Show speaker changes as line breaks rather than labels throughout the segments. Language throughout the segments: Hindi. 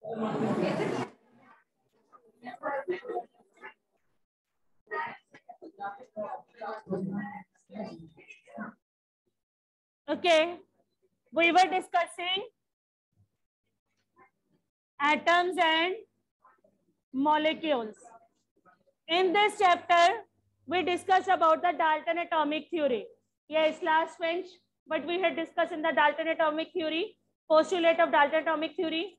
Okay, we were discussing atoms and molecules. In this chapter, we discussed about the Dalton atomic theory. Yes, last bench, but we had discussed in the Dalton atomic theory, postulate of Dalton atomic theory.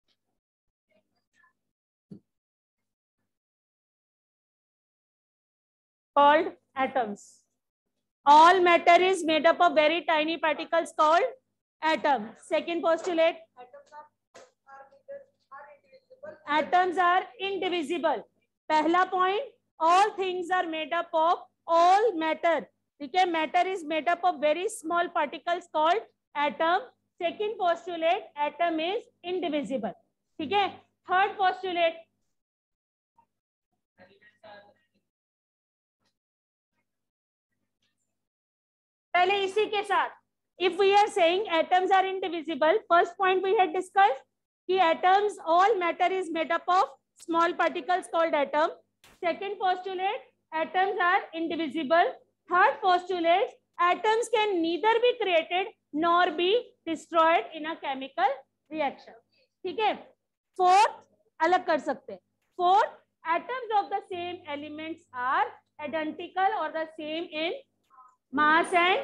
Called atoms. All matter is made up of very tiny particles called atom. Second postulate. Atoms are indivisible. पहला point, all things are made up of all matter. ठीक है, matter is made up of very small particles called atom. Second postulate, atom is indivisible. ठीक है, third postulate. पहले इसी के साथ, if we are saying atoms are indivisible, first point we had discussed कि atoms, all matter is made up of small particles called atom. Second postulate, atoms are indivisible. Third postulate, atoms can neither be created nor be destroyed in a chemical reaction. ठीक है, fourth अलग कर सकते हैं. Fourth, atoms of the same elements are identical or the same in mass and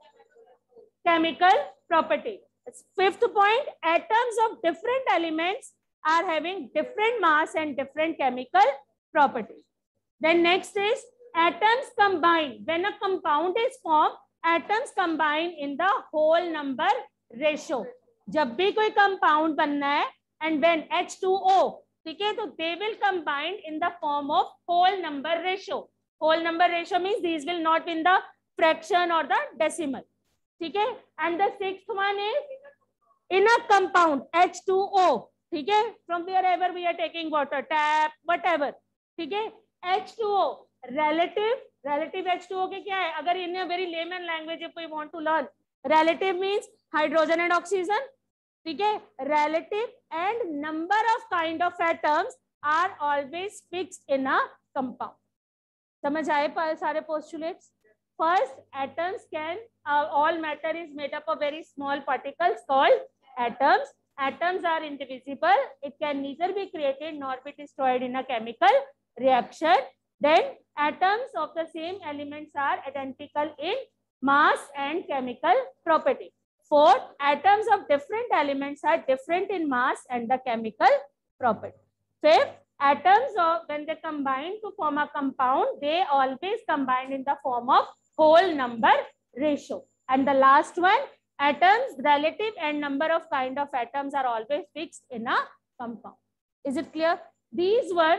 chemical property. Fifth point, atoms of different elements are having different mass and different chemical properties. Then next is atoms combine. When a compound is formed, atoms combine in the whole number ratio. जब भी कोई compound बनना है and when H2O, ठीक है, तो they will combine in the form of whole number ratio. Whole number ratio means these will not be in the fraction or the decimal. ठीक है, and the sixth one is in a compound H2O, ठीक है, from wherever we are taking water, tap, whatever, ठीक है, H2O, relative H2O के क्या है, अगर in a very layman language if we want to learn, relative means hydrogen and oxygen, ठीक है, relative and number of kind of atoms are always fixed in a compound. समझ आए सारे postulates? First, atoms can, all matter is made up of very small particles called atoms. Atoms are indivisible. It can neither be created nor be destroyed in a chemical reaction. Then, atoms of the same elements are identical in mass and chemical property. Fourth, atoms of different elements are different in mass and the chemical property. Fifth, atoms of, when they combine to form a compound, they always combine in the form of whole number ratio. And the last one, atoms, relative and number of kind of atoms are always fixed in a compound. Is it clear? These were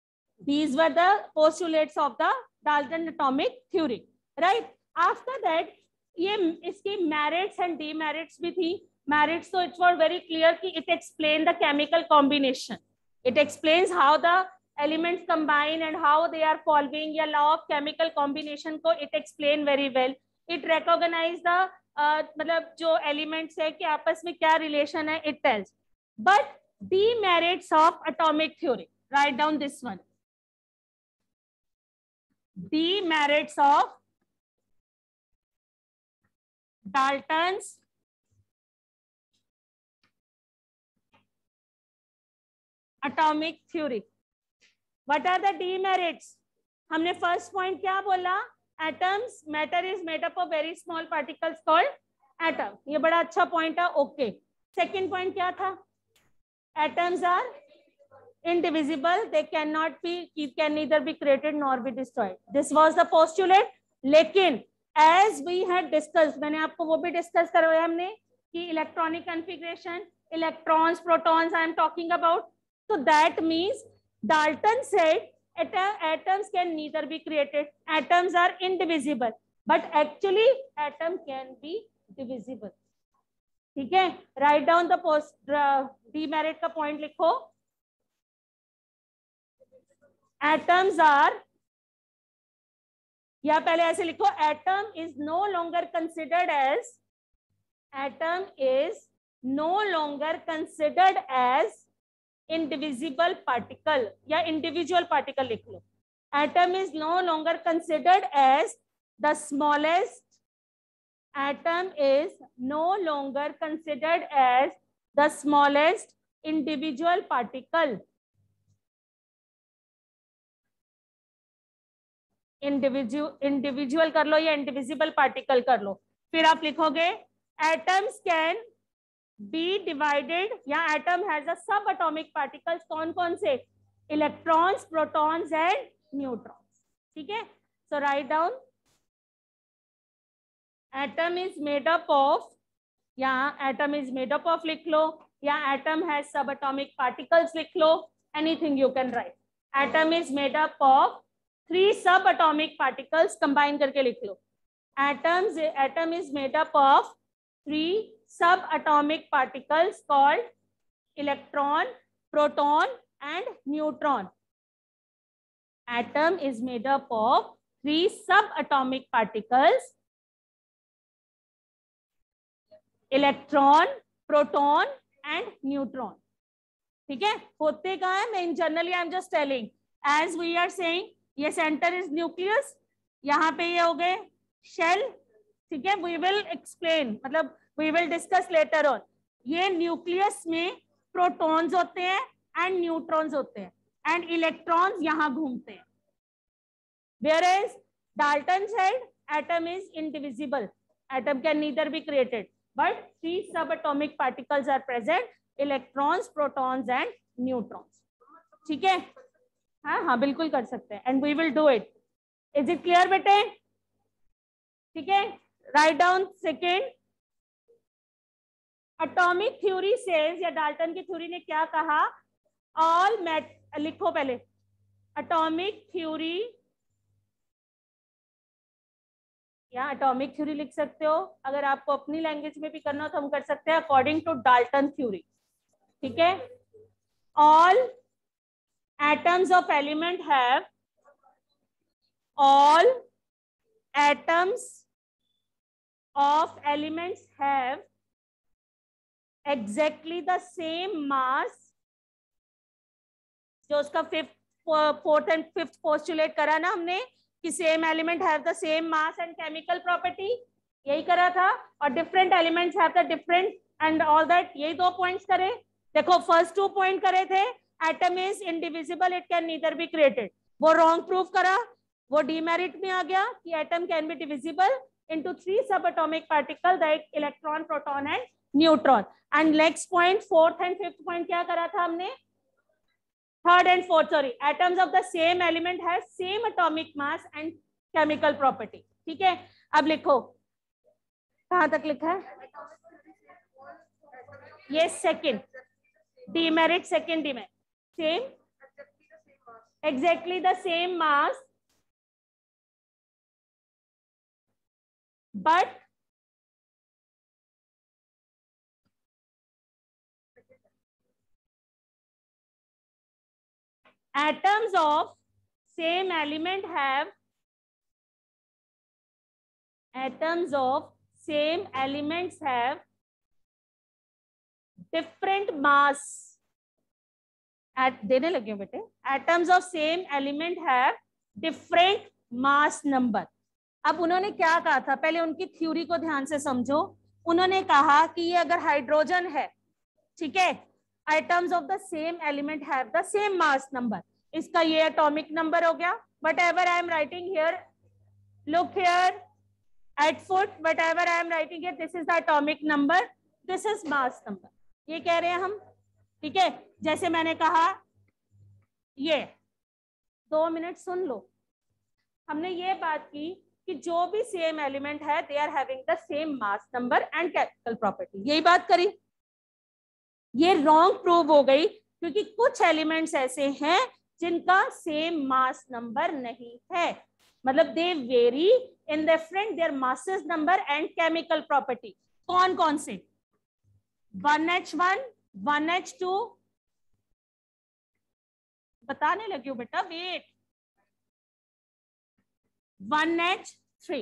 the postulates of the Dalton atomic theory, right? After that, ये इसकी merits and demerits भी थी. Merits, so it was very clear कि it explained the chemical combination. It explains how the elements combine and how they are following a law of chemical combination को it explain very well. It recognize the मतलब जो elements है कि आपस में क्या relation है, it tells. But demerits of atomic theory, write down this one. Demerits of Dalton's atomic theory. What are the demerits? हमने first point क्या बोला? Atoms, matter is made up of very small particles called atom. ये बड़ा अच्छा point है. Okay. Second point क्या था? Atoms are indivisible. They cannot be, can neither be created nor be destroyed. This was the postulate. लेकिन as we had discussed, मैंने आपको वो भी discuss करवाया हमने कि electronic configuration, electrons, protons I am talking about. So that means Dalton said atoms can neither be created. Atoms are indivisible, but actually atom can be divisible. ठीक है, write down the post demerit का point लिखो. Atoms are, या पहले ऐसे लिखो, atom is no longer considered as indivisible particle या individual particle लिख लो. Atom is no longer considered as the smallest. Atom is no longer considered as the smallest individual particle. Individual कर लो या इंडिविजिबल पार्टिकल कर लो. फिर आप लिखोगे एटम्स कैन बी डिवाइडेड या atom has a subatomic particles. कौन कौन से? Electrons, protons and neutrons. ठीक है, so write down atom is made up of, या atom is made up of लिख लो, या atom has subatomic particles लिख लो. Anything you can write. Atom is made up of 3 subatomic particles. combine करके लिख लो. Atom is made up of 3 subatomic particles called electron, proton and neutron. Atom is made up of 3 subatomic particles: electron, proton and neutron. ठीक है, होते कहाँ है? मैं in generally I am just telling. As we are saying, ये सेंटर इज न्यूक्लियस, यहाँ पे ये हो गए शेल. ठीक है, वी विल एक्सप्लेन, मतलब we will discuss later on. ये न्यूक्लियस में प्रोटॉन्स होते हैं एंड न्यूट्रॉन्स होते हैं एंड इलेक्ट्रॉन्स यहाँ घूमते हैं. whereas Dalton said atom is indivisible. Atom can neither be created, but 3 subatomic particles are present: electrons, protons and neutrons. ठीक है, हाँ हाँ बिल्कुल कर सकते हैं. And we will do it. Is it clear बेटे? ठीक है, write down second. Atomic theory says, या डाल्टन की थ्योरी ने क्या कहा? ऑल लिखो पहले. एटॉमिक थ्योरी, या एटॉमिक थ्योरी लिख सकते हो. अगर आपको अपनी लैंग्वेज में भी करना हो तो हम कर सकते हैं अकॉर्डिंग टू डाल्टन थ्योरी. ठीक है, all atoms of element have, all atoms of elements have exactly the same mass. जो उसका 4th and 5th postulate करा ना हमने कि same element have the same mass and chemical property, यही करा था. और different elements have the different and all that, यही 2 points करे. देखो first 2 point करे थे. Atom is indivisible, it can neither be created. वो wrong proof करा, वो demerit में आ गया कि atom can be divisible into 3 subatomic particles like electron, proton and neutron. And next point, 4th and 5th point क्या करा था हमने? 3rd and 4th, sorry. Atoms of the same element have same atomic mass and chemical property. ठीक है, अब लिखो कहाँ तक लिखा है? ये second demerit, second demerit. Same, exactly the same mass, but atoms of same element have different mass. देने लगे बेटे. Atoms of same element have different mass number. अब उन्होंने क्या कहा था? पहले उनकी थ्योरी को ध्यान से समझो. उन्होंने कहा कि ये अगर हाइड्रोजन है, ठीक है, atoms of the same element have the same mass number. इसका ये एटॉमिक नंबर हो गया. But ever I am writing here, look here at foot, but ever I am writing here this is the atomic number, this is mass number. ये कह रहे हैं हम. ठीक है, जैसे मैंने कहा, ये 2 मिनट सुन लो. हमने ये बात की कि जो भी सेम एलिमेंट है they are having the same mass number and chemical property. यही बात करी. ये रॉन्ग प्रूव हो गई क्योंकि कुछ एलिमेंट्स ऐसे हैं जिनका सेम मास नंबर नहीं है. मतलब they very in different their masses number and chemical property. कौन कौन से? 1H1, 1H2, बताने लगी हूँ बेटा, wait. 1H3,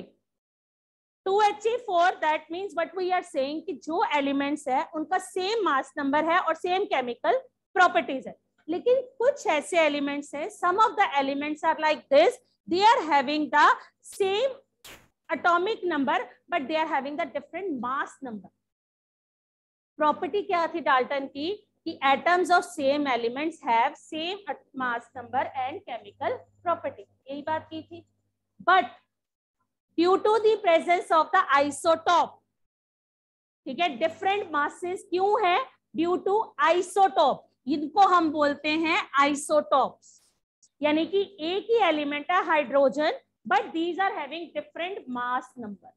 2He4. That means what we are saying कि जो एलिमेंट्स है उनका सेम मास नंबर है और सेम केमिकल प्रॉपर्टीज है। लेकिन कुछ ऐसे एलिमेंट्स हैं, some of the elements are like this, they are having the same atomic number but they are having the different mass number. Property क्या थी डाल्टन की कि atoms of same elements have same mass number and chemical property, यही बात की थी. but due to the presence of the isotope, ठीक है, different masses क्यों है? due to isotope, इनको हम बोलते हैं isotopes, यानी कि एक ही एलिमेंट है hydrogen but these are having different mass number.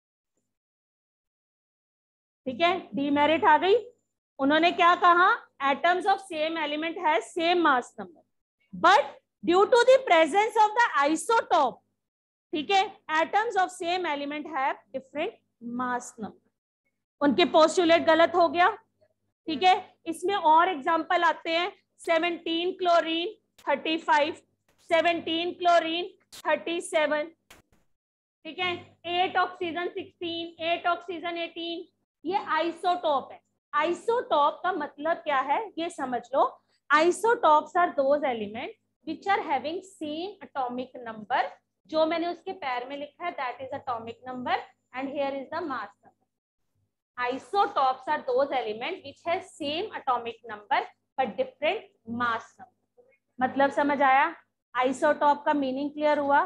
ठीक है, डीमेरिट आ गई. उन्होंने क्या कहा? atoms of same element has same mass number but due to the presence of the isotope, ठीक है, atoms of same element have different mass number. उनके पोस्टुलेट गलत हो गया. ठीक है, इसमें और एग्जांपल आते हैं. 17 क्लोरीन 35, 17 क्लोरीन 37, ठीक है, 8 ऑक्सीजन 16, 8 ऑक्सीजन 18. ये आइसोटोप है. आइसोटोप का मतलब क्या है ये समझ लो. Isotopes are those element which are having same atomic number. जो मैंने उसके पैर में लिखा है that is atomic number and here is the mass number. Isotopes are those elements which have same atomic number but different mass number. मतलब समझ आया? आइसोटॉप का मीनिंग क्लियर हुआ?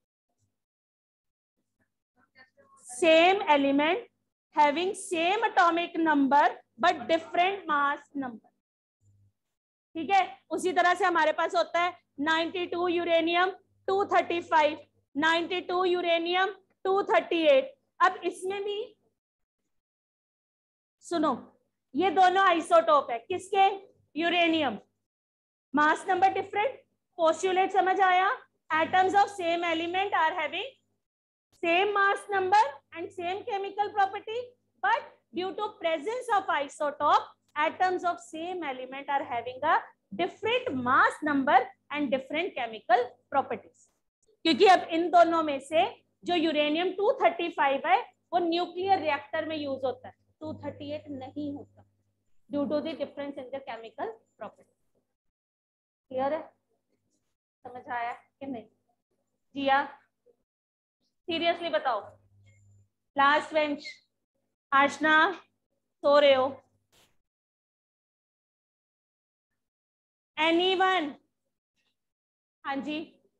Same element having same atomic number but different mass number. ठीक है, उसी तरह से हमारे पास होता है 92 यूरेनियम 235, 92 यूरेनियम 238. अब इसमें भी सुनो, ये दोनों आइसोटोप है. किसके? Uranium. Mass number different. Postulate समझ आया? Atoms of same element are having same mass number and same chemical property but due to presence of isotope atoms of same element are having a different mass number and different chemical properties. क्योंकि अब इन दोनों में से जो यूरेनियम 235 है वो न्यूक्लियर रिएक्टर में यूज होता है, 238 नहीं होता due to the difference in the chemical property. Clear है? समझ आया कि नहीं? जिया सीरियसली बताओ. Last bench. आशना सो रहे हो? एनीवन? हाँ जी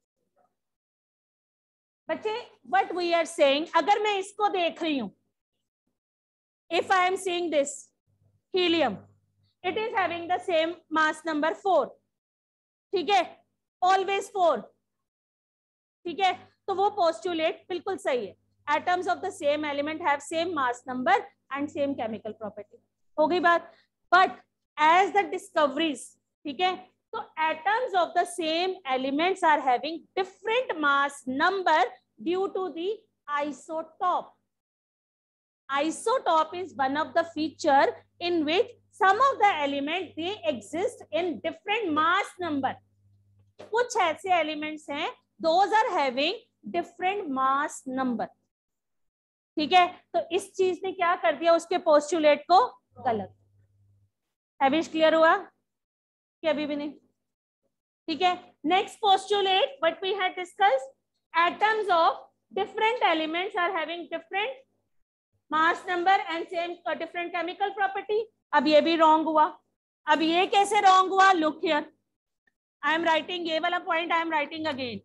बच्चे, व्हाट वी आर सेइंग, अगर मैं इसको देख रही हूं, if I am seeing this helium, it is having the same mass number 4. ठीक है, always 4. ठीक है, तो वो पोस्टुलेट बिल्कुल सही है. atoms of the same element have same mass number and same chemical property. हो गई बात. but as the discoveries, ठीक है, तो atoms of the same elements are having different mass number due to the isotope. Isotope is one of the feature in which some of the elements they exist in different mass number. कुछ ऐसे elements हैं those are having different mass number. ठीक है, तो इस चीज ने क्या कर दिया उसके पोस्टुलेट को गलत. हैविश क्लियर हुआ कि अभी भी नहीं? ठीक है, next postulate what we had discussed, atoms of different elements are having different mass number and same different chemical property. अब ये भी रॉन्ग हुआ. अब ये कैसे रॉन्ग हुआ? Look here, I am writing ये वाला point, I am writing again.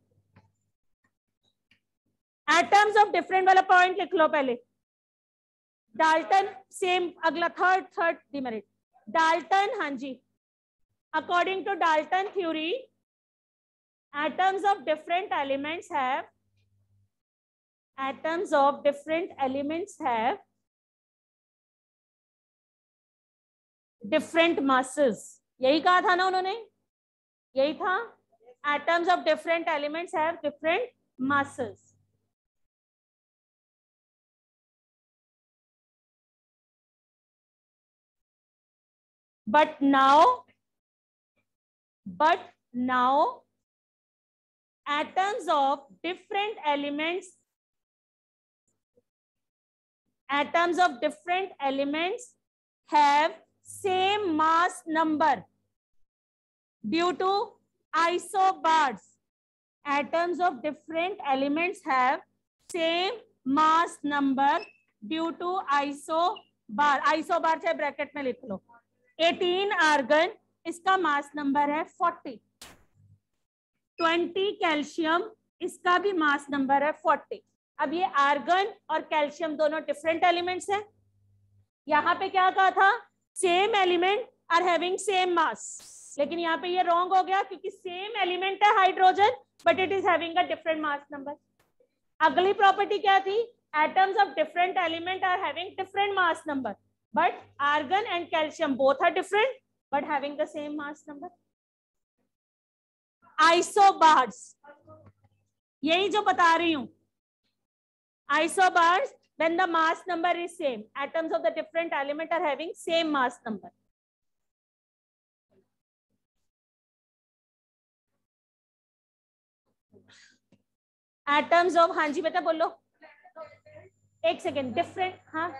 Atoms of different वाला पॉइंट लिख लो पहले. डाल्टन सेम, अगला थर्ड डिमेरिट. डाल्टन, हाँ जी, according to Dalton theory, atoms of different elements have different masses. यही कहा था ना उन्होंने? यही था, atoms of different elements have different masses. But now atoms of different elements have same mass number. due to isobars. Atoms of different elements have same mass number due to isobar. isobar चाहे ब्रैकेट में लिख लो. 18 आर्गन, इसका मास नंबर है 40. 20 कैल्शियम, इसका भी मास नंबर है 40. अब ये आर्गन और कैल्शियम दोनों डिफरेंट एलिमेंट्स हैं. यहाँ पे क्या कहा था, same element are having same mass, लेकिन यहाँ पे ये रॉन्ग हो गया क्योंकि सेम एलिमेंट है hydrogen but it is having a different mass number. अगली प्रॉपर्टी क्या थी, atoms of different element are having different mass number, but argon and calcium both are different but having the same mass number. Isobars, यही जो बता रही हूं, isobars when the mass number is same, atoms of the different element are having same mass number. Atoms of, हाँ जी बेटा बोलो, एक सेकेंड, डिफरेंट, हाँ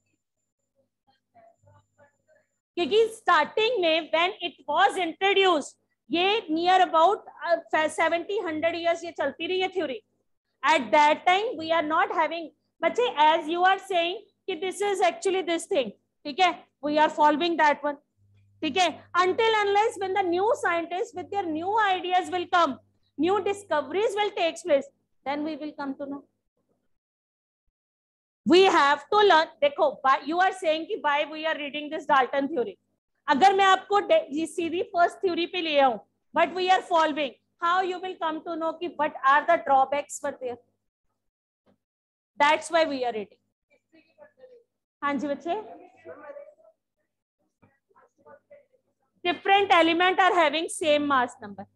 क्योंकि स्टार्टिंग में when it was introduced, ये नियर अबाउट 70-100 years ये चलती रही है theory. At that time we are not having, बच्चे as you are saying कि this is actually this thing, ठीक है, we are following that one, ठीक है, until unless when the new scientists with their new ideas will come, new discoveries will take place, then we will come to know. We have to learn. देखो, you are saying कि why we are reading this Dalton theory. अगर मैं आपको सीधी फर्स्ट थ्योरी पे ले आऊं, but we are following, how you will come to know कि what are the drawbacks for there. That's why we are reading. हाँ जी बच्चे, different element are having same mass number,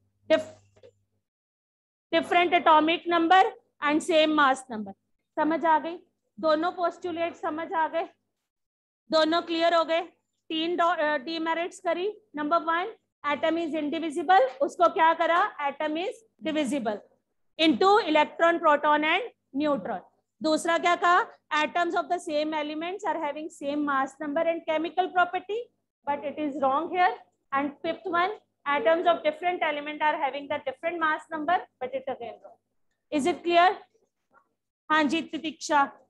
different atomic number and same mass number. समझ आ गई, दोनों पोस्टुलेट समझ आ गए, दोनों क्लियर हो गए. 3 डीमेरिट्स करी. नंबर 1, एटम इज इंडिविजिबल, उसको क्या करा, atom is divisible into electron, proton and neutron. दूसरा क्या कहा, atoms of the same elements are having same mass number and chemical property, but it is wrong here. And fifth one, atoms of different element are having the different mass number, but it again wrong. Is it clear? हाँ जी तितिक्षा.